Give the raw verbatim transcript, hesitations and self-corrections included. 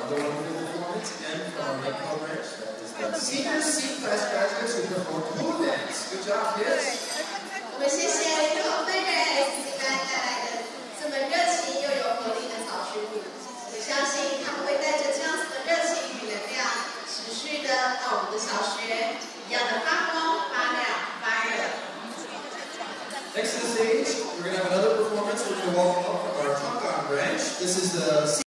Another wonderful performance again from Lakeville Ranch. That is the senior C class graduates who performed hula dance. Good job, kids. 我们谢谢六分人 S 班带来的这么热情又有活力的草裙舞。我相信他们会带着这样子的热情与能量，持续的到我们的小学一样的发光发亮发热。 Next to the stage, we're going to have another performance which we'll welcome up from our Tongan branch. This is the